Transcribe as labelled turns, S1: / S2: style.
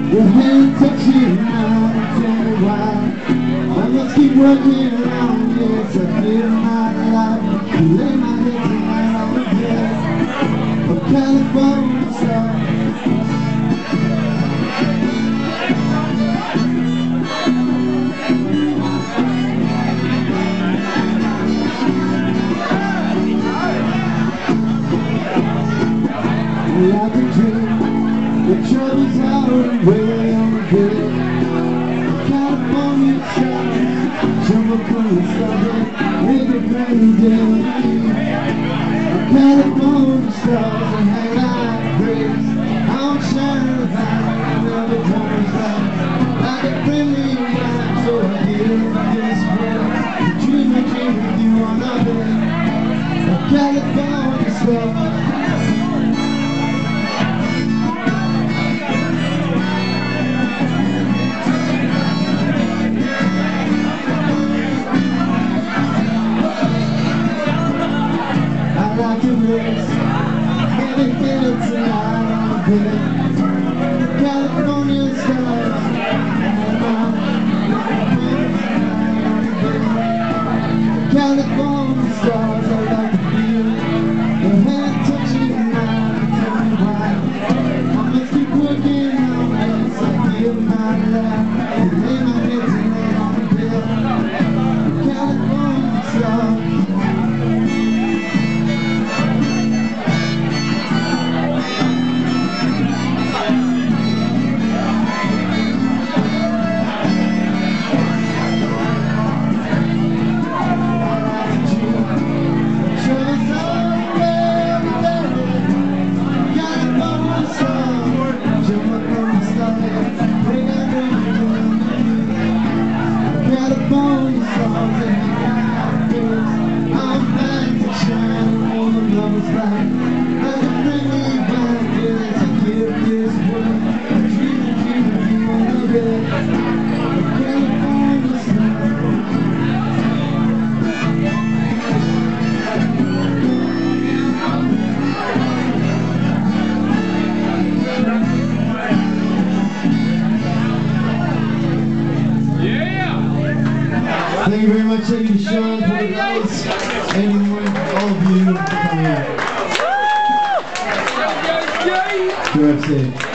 S1: Your hand touching mine, tell me why. I must keep working around, yes, I feel my life. You lay my head tonight on the bed of California sun. Like a dream, the trouble's out and way on the bed. California skies, jumble from the sky, make it rainy day. California stars and hang like grace. I'm shining about, never comes back. Like a friendly ride, so I give this breath. Dream I dream with you on a bed. California stars. Like a race, heavy feel tonight on the bed. California stars, California stars, I like to feel your hand touching mine. Tell me why I must keep working on this. I feel my life, and lay my head tonight on the bed. California stars. California stars and I'm back to shine on the lover's light. Like a friendly blanket to give this world a dream of you on the bed. California stars. Thank you very much, thank you to Sean for the notes, and all of you for coming out. To RCT.